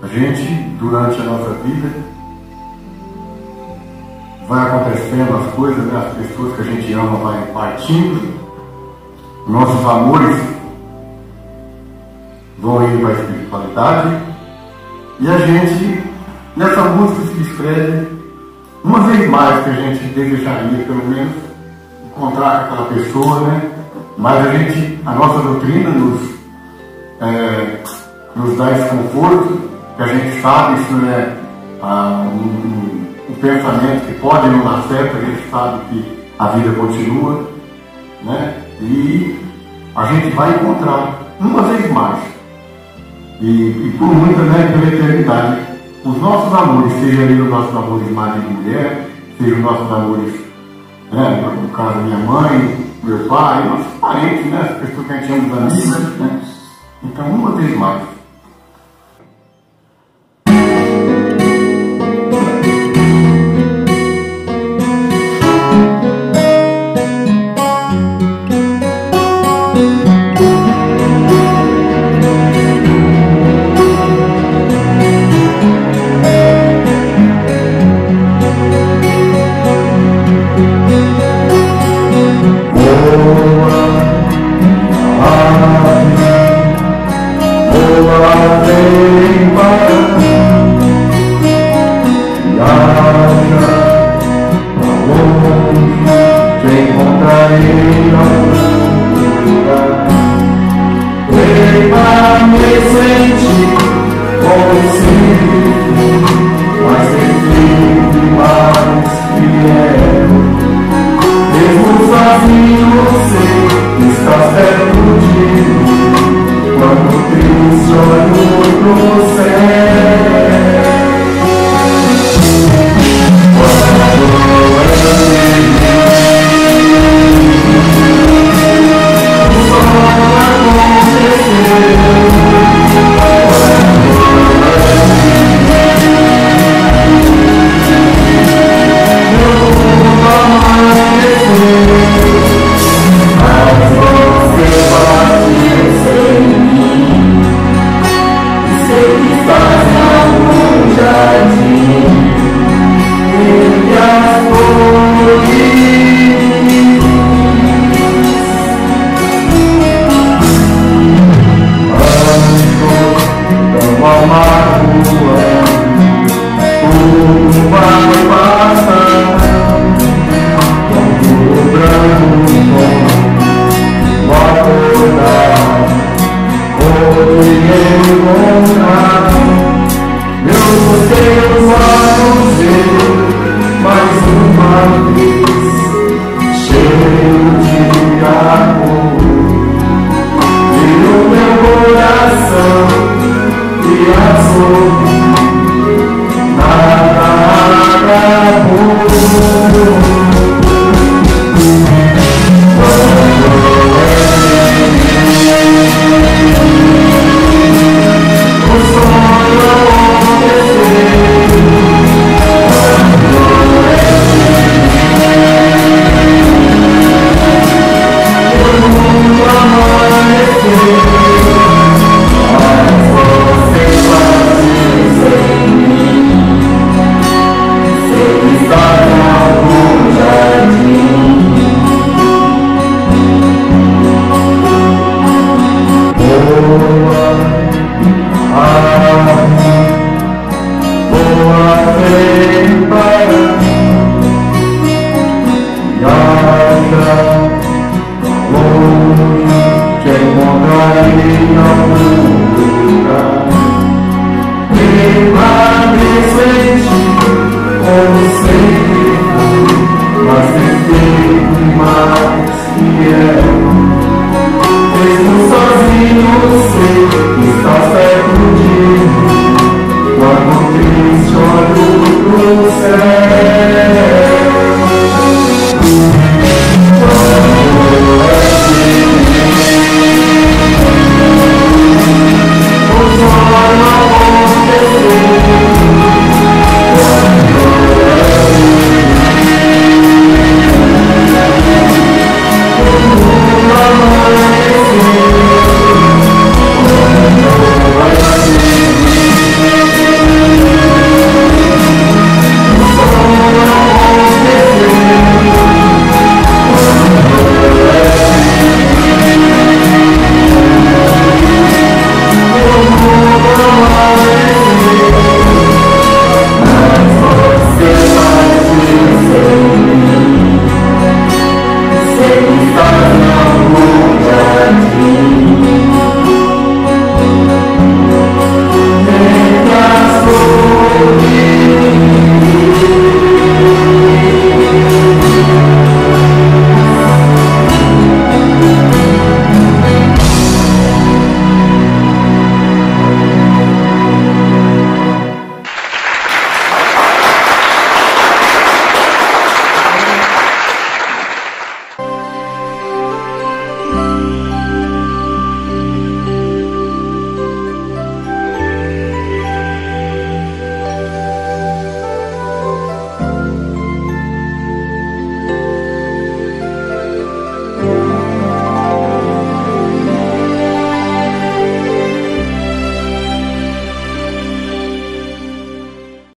gente, durante a nossa vida, vai acontecendo as coisas, né? As pessoas que a gente ama vai partindo, nossos amores vão indo para a espiritualidade, e a gente, nessa música, se escreve uma vez mais que a gente desejaria, pelo menos, encontrar com aquela pessoa, né? Mas a nossa doutrina nos dá esse conforto, que a gente sabe, isso é um pensamento que pode não dar certo, a gente sabe que a vida continua, né? E a gente vai encontrar uma vez mais, e por muitas, né, pela eternidade, os nossos amores, seja ali os nossos amores marido e mulher, seja os nossos amores, né, no caso minha mãe, meu pai, nossos parentes, né, as pessoas que a gente ama, os amigos, né? Então, uma vez mais. Quando Cristo olhou pro céu.